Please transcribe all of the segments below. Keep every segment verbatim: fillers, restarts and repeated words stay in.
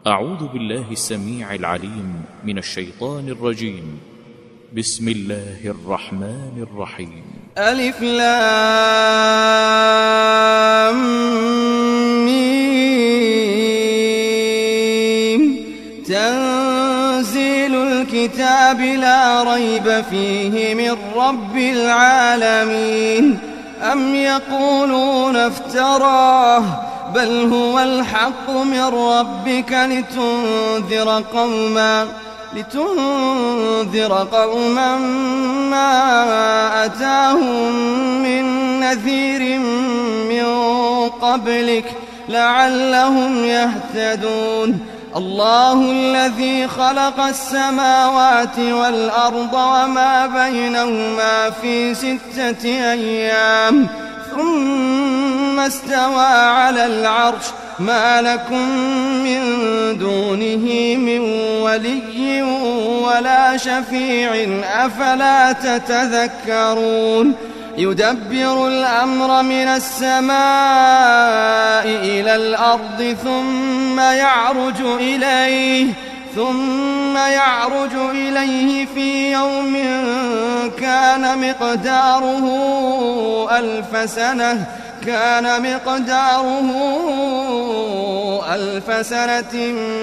أعوذ بالله السميع العليم من الشيطان الرجيم. بسم الله الرحمن الرحيم. ألف لام ميم. تنزيل الكتاب لا ريب فيه من رب العالمين. أم يقولون افتراه بل هو الحق من ربك لتنذر قوما لتنذر قوما ما أتاهم من نذير من قبلك لعلهم يهتدون. الله الذي خلق السماوات والأرض وما بينهما في ستة أيام ثم استوى على العرش. ما لكم من دونه من ولي ولا شفيع أفلا تتذكرون. يدبر الأمر من السماء إلى الأرض ثم يعرج إليه ثم يعرج إليه في يوم كان مقداره ألف سنة كان مقداره ألف سنة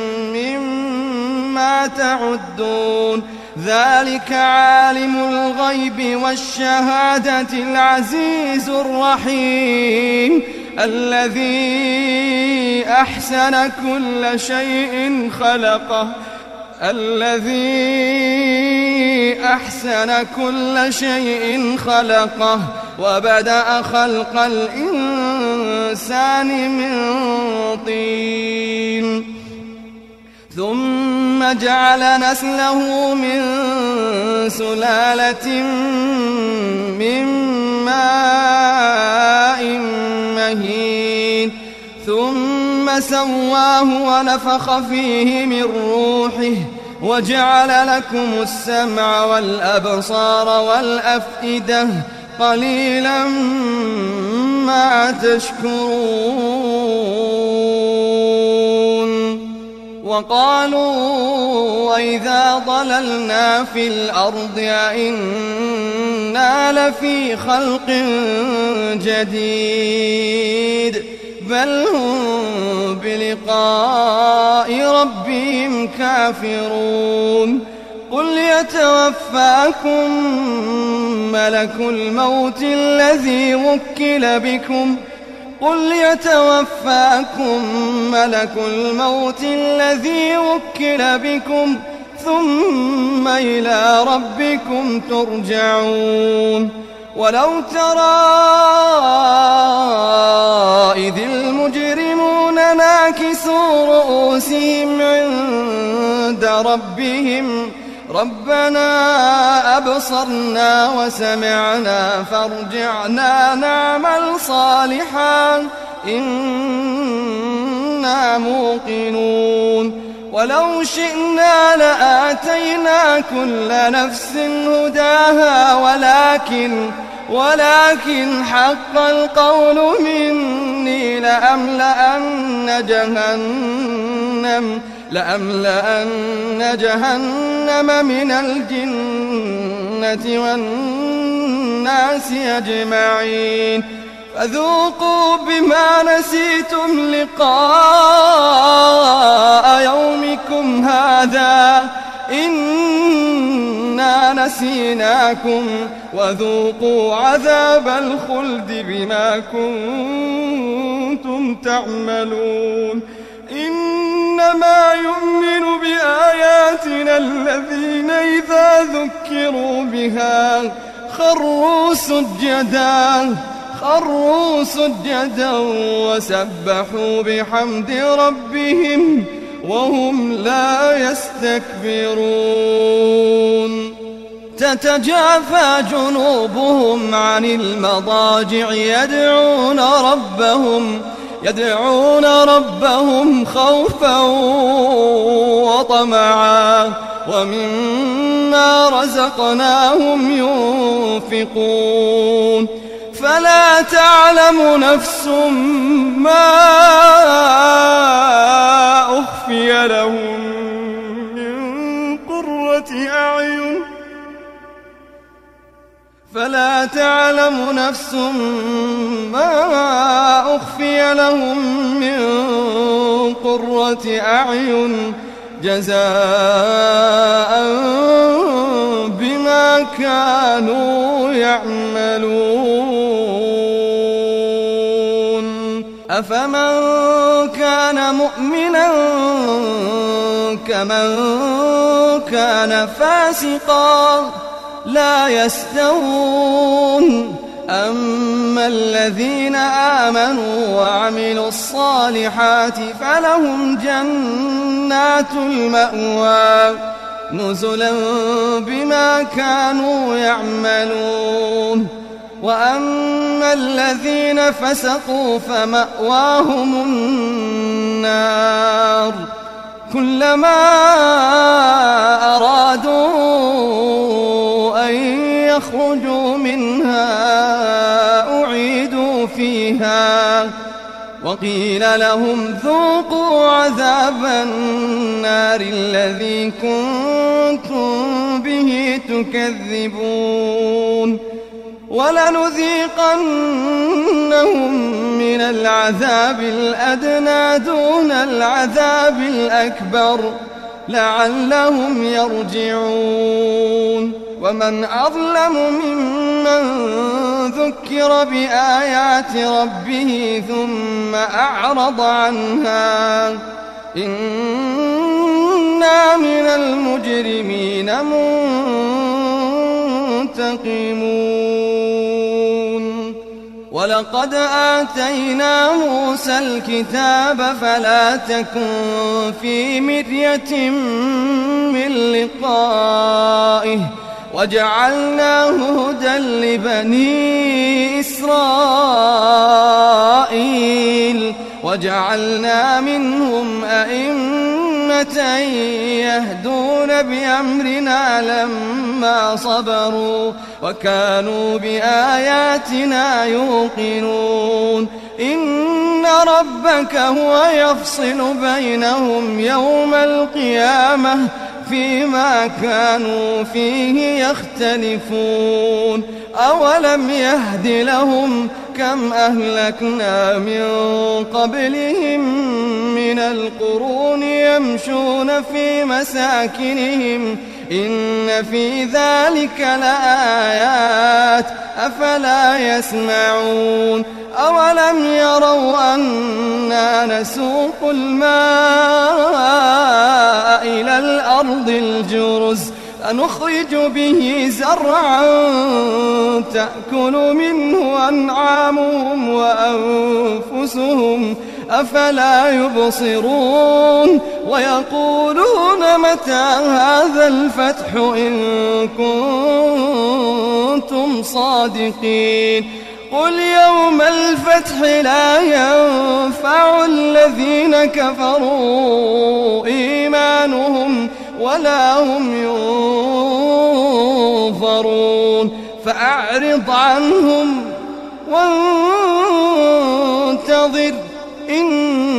مما تعدون. ذلك عالم الغيب والشهادة العزيز الرحيم الذي أحسن كل شيء خلقه الذي أحسن كل شيء خلقه وبدأ خلق الإنسان من طين ثم جعل نسله من سلالة من ماء مهين ثم سواه ونفخ فيه من روحه وجعل لكم السمع والأبصار والأفئدة قليلا ما تشكرون. وقالوا وإذا ضللنا في الأرض أئنا لفي خلق جديد بل هم بلقاء ربهم كافرون. قل يتوفاكم ملك الموت الذي وكل بكم قل يتوفاكم ملك الموت الذي وكل بكم ثم إلى ربكم ترجعون. ولو ترى إذ المجرمون ناكسوا رؤوسهم عند ربهم ربنا أبصرنا وسمعنا فارجعنا نعمل صالحا إنا موقنون. ولو شئنا لآتينا كل نفس هداها ولكن ولكن حق القول مني لأملأن جهنم لأملأن جهنم من الجنة والناس أجمعين. فذوقوا بما نسيتم لقاء يومكم هذا إنا نسيناكم وذوقوا عذاب الخلد بما كنتم تعملون. إنما يؤمن بآياتنا الذين إذا ذكروا بها خروا سجدا خروا سجدا وسبحوا بحمد ربهم وهم لا يستكبرون. تتجافى جنوبهم عن المضاجع يدعون ربهم يدعون ربهم خوفا وطمعا ومما رزقناهم ينفقون. فلا تعلم نفس ما أخفي لهم من قرة أعين فلا تعلم نفس ما أخفي لهم من قرة أعين جزاء بما كانوا يعملون أفمن كان مؤمنا كمن كان فاسقا لا يستوون أما الذين آمنوا وعملوا الصالحات فلهم جنات المأوى نزلا بما كانوا يعملون وأما الذين فسقوا فمأواهم النار كلما أرادوا أن يخرجوا منها أعيدوا فيها وقيل لهم ذوقوا عذاب النار الذي كنتم به تكذبون ولنذيقنهم من العذاب الأدنى دون العذاب الأكبر لعلهم يرجعون ومن أظلم ممن ذكر بآيات ربه ثم أعرض عنها إنا من المجرمين منتقمون ولقد آتينا موسى الكتاب فلا تكن في مرية من لقائه وجعلناه هدى لبني إسرائيل وجعلنا منهم أئمة يهدون بأمرنا لما صبروا وكانوا بآياتنا يوقنون إن ربك هو يفصل بينهم يوم القيامة فيما كانوا فيه يختلفون أولم يهد لهم كم أهلكنا من قبلهم من القرون يمشون في مساكنهم إن في ذلك لآيات أفلا يسمعون أولم يروا أنا نسوق الماء إلى الأرض الجرز فنخرج به زرعا تأكل منه أنعامهم وأنفسهم أفلا يبصرون ويقولون متى هذا الفتح إن كنتم صادقين قل يوم الفتح لا ينفع الذين كفروا إيمانهم ولا هم ينظرون فأعرض عنهم وانتظر إن